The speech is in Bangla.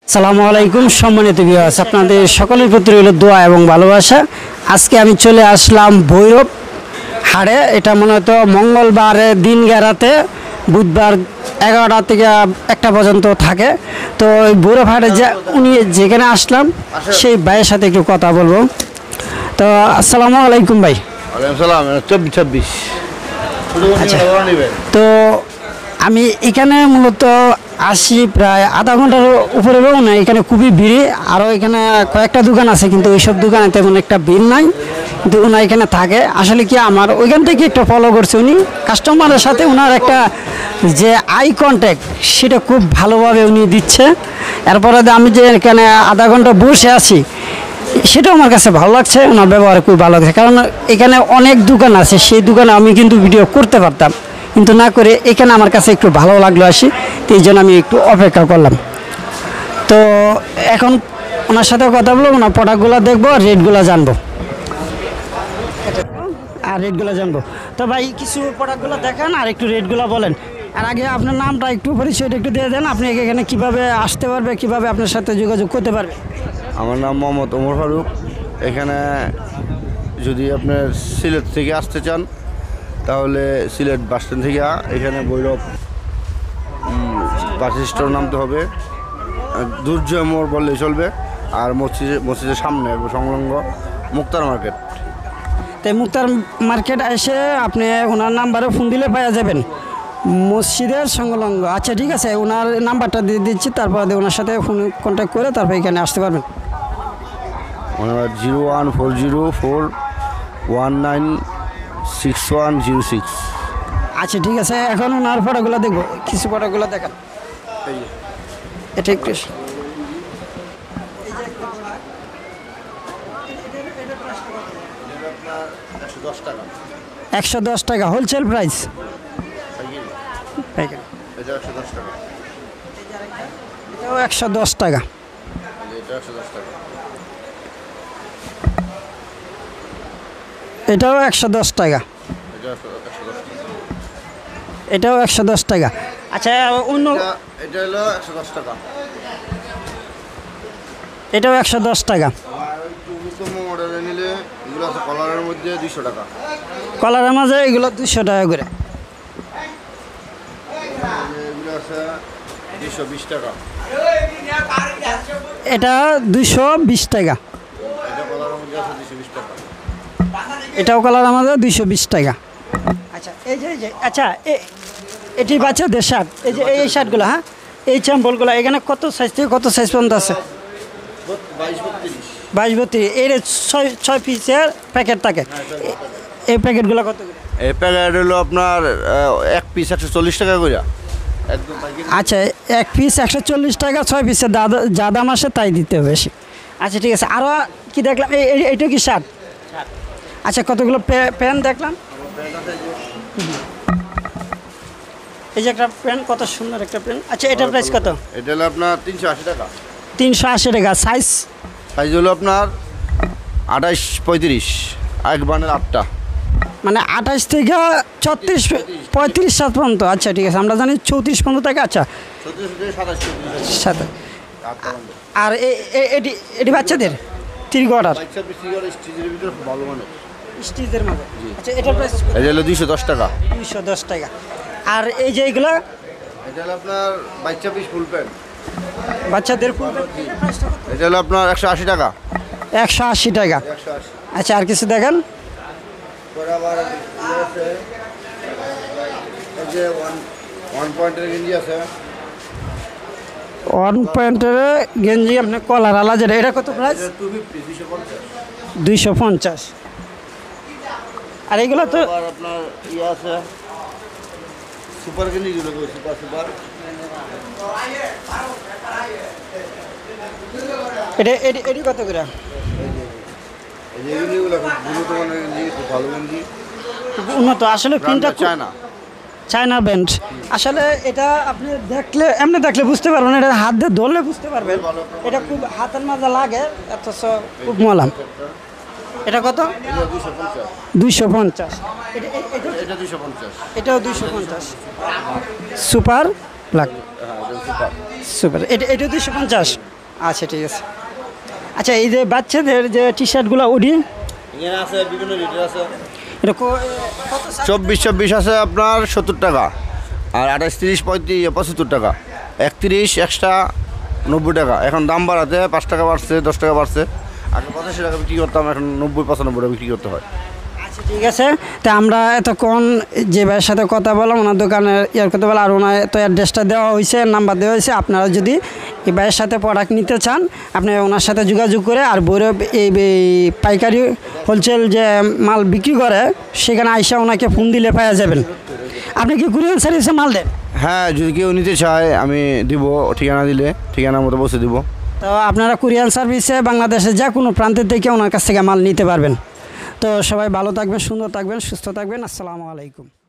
সালামু আলাইকুম সম্মানিত ভিউয়ার্স, আপনাদের সকলের প্রতি রইল দোয়া এবং ভালোবাসা। আজকে আমি চলে আসলাম ভৈরব হাটে। এটা মূলত মঙ্গলবারের দিন গেরাতে বুধবার 11টা থেকে 1টা পর্যন্ত থাকে। তো ওই ভৈরব হাটে যে উনি যেখানে আসলাম সেই ভাইয়ের সাথে একটু কথা বলবো। তো আসসালামু আলাইকুম ভাই। সালাম 24। আচ্ছা, তো আমি এখানে মূলত আসি প্রায় আধা ঘন্টার উপরে না। এখানে খুবই ভিড়, আরও এখানে কয়েকটা দোকান আছে কিন্তু ওইসব দোকানে তেমন একটা ভিড় নাই, কিন্তু ওনার এখানে থাকে। আসলে কি আমার ওইখান থেকে একটা ফলো করছে উনি কাস্টমারের সাথে ওনার একটা যে আই কন্ট্যাক্ট সেটা খুব ভালোভাবে উনি দিচ্ছে। এরপরে আমি যে এখানে আধা ঘন্টা বসে আছি সেটাও আমার কাছে ভালো লাগছে, ওনার ব্যবহার খুব ভালো লাগছে। কারণ এখানে অনেক দোকান আছে, সেই দোকানে আমি কিন্তু ভিডিও করতে পারতাম, কিন্তু না করে এখানে আমার কাছে একটু ভালো লাগলো আসি, তো এই জন্য আমি একটু অপেক্ষা করলাম। তো এখন ওনার সাথে কথা বলবো, ওনার প্রোডাক্টগুলো দেখবো, রেটগুলো জানবো আর রেটগুলো জানবো। তো ভাই কিছু প্রোডাক্টগুলো দেখান আর একটু রেটগুলো বলেন। আর আগে আপনার নামটা একটু পরিচয়টা একটু দিয়ে দেন, আপনি এখানে কীভাবে আসতে পারবে, কীভাবে আপনার সাথে যোগাযোগ করতে পারবে। আমার নাম মোহাম্মদ ওমর ফারুক। এখানে যদি আপনার সিলেট থেকে আসতে চান তাহলে সিলেট বাস স্ট্যান্ড থেকে এখানে ভৈরব বাস স্ট্যান্ড নামতে হবে। দুর্জয় মোড় বললে চলবে। আর মসজিদের সামনে সংলগ্ন মুক্তার মার্কেট। তাই মুক্তার মার্কেট এসে আপনি ওনার নাম্বারে ফোন দিলে পাওয়া যাবেন, মসজিদের সংলগ্ন। আচ্ছা ঠিক আছে, ওনার নাম্বারটা দিয়ে দিচ্ছি, তারপর ওনার সাথে ফোন কন্ট্যাক্ট করে তারপর এখানে আসতে পারবেন। 01404196106। আচ্ছা ঠিক আছে, এখন ওনার ফটোগুলো দেখবো, কিছু ফটোগুলো দেখান। এটা একটু 110 টাকা হোলসেল প্রাইস। এটাও 110 টাকা। এটাও 110 টাকা। এটাও 110 টাকা। আচ্ছা অন্য এটা হলো 110 টাকা। এটাও 110 টাকা। মডেলে নিলে এগুলো আছে কলারের মধ্যে 200 টাকা। কলারের মাঝে এগুলো 200 টাকা করে। এগুলো আছে 220 টাকা। এটা 220 টাকা। এটা কলারের মধ্যে আছে 220 টাকা। এটাও কলারের মাঝে 220 টাকা। আচ্ছা এই যে আচ্ছা এটি বাচ্চাদের শার্ট, এই যে এই শার্টগুলো, হ্যাঁ এই চ্যাম্পলগুলো এখানে কত সাইজ থেকে কত সাইজ পর্যন্ত আছে? 22-32। এর 6 পিসের প্যাকেট থাকে। এই প্যাকেটগুলো কত করে? এই প্যাকেট হলো আপনার এক পিস 140 টাকা করে। আচ্ছা এক পিস 140 টাকা, 6 পিসের যা দাম আসে তাই দিতে হবে বেশি। আচ্ছা ঠিক আছে, আরও কি দেখলাম, এইটা কি শার্ট? আচ্ছা কতগুলো প্যান্ট দেখলাম। এই যে একটা প্যান্ট, কত সুন্দর একটা প্যান্ট। আচ্ছা এটার প্রাইস কত? এটা হলো আপনার 380 টাকা। 380 টাকা। সাইজ হলো আপনার 28-35, এক বান্ডেল 8টা, মানে 28 থেকে 36 35 7 পর্যন্ত। আচ্ছা ঠিক আছে, আমরা জানি 34 পর্যন্ত থাকে। আচ্ছা 27। আর এটি বাচ্চাদের ত্রিগড়ার ভালো মানে স্টিচের মাঝে। আচ্ছা এটার প্রাইস এটা হলো 210 টাকা। 210 টাকা। আর এই যে এইগুলো এটা হলো আপনার বাচ্চা পিস ফুল প্যান্ট, বাচ্চাদের এটা হলো আপনার 180 টাকা। 180 টাকা। আচ্ছা আর কিছু দেখেন। ওয়ান পয়েন্টের গেঞ্জি আছে। 1 পয়েন্টের গেঞ্জি আপনার কলার আলা যেটা, এটা কত প্রাইস? 250। আর এইগুলো তো আপনার ইয়ে আছে সুপার গেঞ্জি, সুপার এটি কত করে? উন্নত আসলে প্রিন্টটা চায়না ব্র্যান্ড। আসলে এটা আপনি দেখলে এমনি দেখলে বুঝতে পারবেন, এটা হাত দিয়ে ধরলে বুঝতে পারবেন এটা খুব হাতের মাঝে লাগে, অথচ খুব মলাম। এটা কত? 250। এটাও 250। Super black, super. এটা 250। আচ্ছা ঠিক আছে। আচ্ছা এই যে বাচ্চাদের যে টি শার্টগুলো ওডি এখানে আছে বিভিন্ন রেটের আছে। এটা কত 24 আছে আপনার 70 টাকা, আর 28, 30, 35, 75 টাকা, 31 এক্সট্রা 90 টাকা। এখন দাম বাড়াতে 5 টাকা বাড়ছে, 10 টাকা বাড়ছে। আগে 85 টাকা বিক্রি করতাম, এখন 90-95 টাকা বিক্রি করতে হয়। আচ্ছা ঠিক আছে। তা আমরা এতক্ষণ যে ভাইয়ের সাথে কথা বললাম ওনার দোকানের করতে বলে, আর ওনার তো অ্যাড্রেসটা দেওয়া হয়েছে, নাম্বার দেওয়া হয়েছে। আপনারা যদি এই ভাইয়ের সাথে প্রোডাক্ট নিতে চান আপনি ওনার সাথে যোগাযোগ করে, আর ভৈরব এই পাইকারি হোলসেল যে মাল বিক্রি করে সেখানে আইসা ওনাকে ফোন দিলে পাওয়া যাবেন। আপনি কি কুরিয়ার সার্ভিসে মাল দেন? হ্যাঁ, যদি কেউ নিতে চায় আমি দিব, ঠিকানা দিলে ঠিকানার মতো বসে দিব। তো আপনারা কুরিয়ার সার্ভিসে বাংলাদেশের যে কোনো প্রান্তের থেকে ওনার কাছ থেকে মাল নিতে পারবেন। তো সবাই ভালো থাকবেন, সুন্দর থাকবেন, সুস্থ থাকবেন। আসসালামু আলাইকুম।